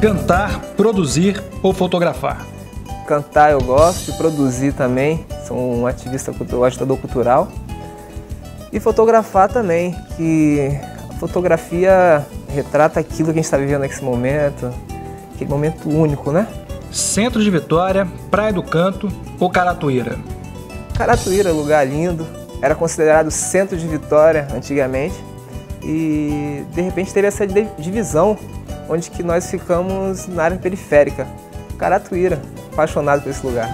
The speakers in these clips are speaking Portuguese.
Cantar, produzir ou fotografar? Cantar eu gosto, de produzir também, sou um ativista cultural, agitador cultural. E fotografar também, que a fotografia retrata aquilo que a gente está vivendo nesse momento, aquele momento único, né? Centro de Vitória, Praia do Canto ou Caratuíra? Caratuíra, lugar lindo, era considerado centro de Vitória antigamente e de repente teve essa divisão, onde que nós ficamos na área periférica. Caratuíra, apaixonado por esse lugar.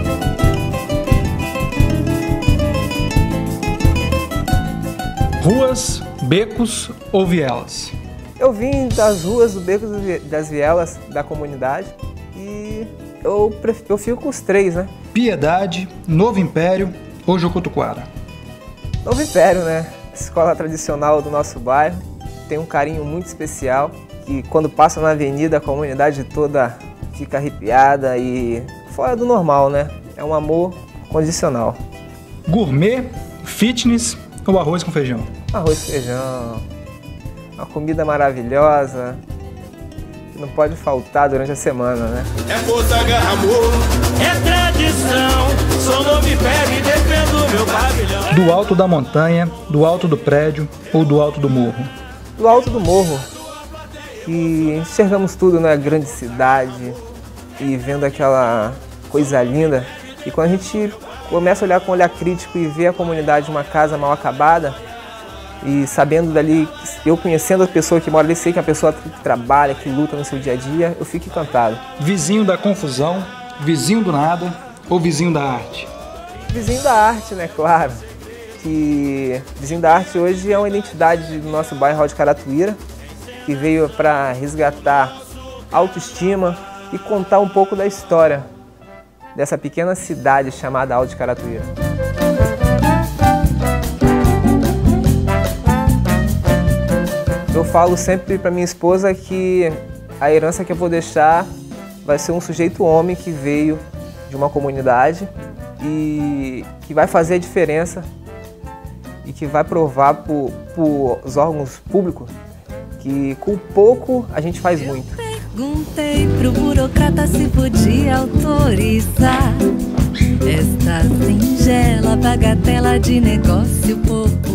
Ruas, becos ou vielas? Eu vim das ruas, do becos das vielas da comunidade e eu fico com os três, né? Piedade, Novo Império ou Jucutuquara? Novo Império, né? Escola tradicional do nosso bairro, tem um carinho muito especial que quando passa na avenida a comunidade toda fica arrepiada e fora do normal, né? É um amor condicional. Gourmet, fitness ou arroz com feijão? Arroz e feijão, uma comida maravilhosa que não pode faltar durante a semana, né? É força, garra, amor, é tradição, sou Novo Império e defendo meu pavilhão. Do alto da montanha, do alto do prédio ou do alto do morro? Do alto do morro, que enxergamos tudo na grande cidade e vendo aquela coisa linda. E quando a gente começa a olhar com um olhar crítico e ver a comunidade uma casa mal acabada, e sabendo dali, eu conhecendo a pessoa que mora ali, sei que é uma pessoa que trabalha, que luta no seu dia a dia, eu fico encantado. Vizinho da confusão, vizinho do nada ou vizinho da arte? Vizinho da arte, né? Claro. Que vizinho da arte hoje é uma identidade do nosso bairro de Caratuíra, que veio para resgatar autoestima e contar um pouco da história dessa pequena cidade chamada Alto de Caratuíra. Eu falo sempre para minha esposa que a herança que eu vou deixar vai ser um sujeito homem que veio de uma comunidade e que vai fazer a diferença e que vai provar para os órgãos públicos que com pouco a gente faz muito. Perguntei pro burocrata se podia autorizar esta singela bagatela de negócio popular.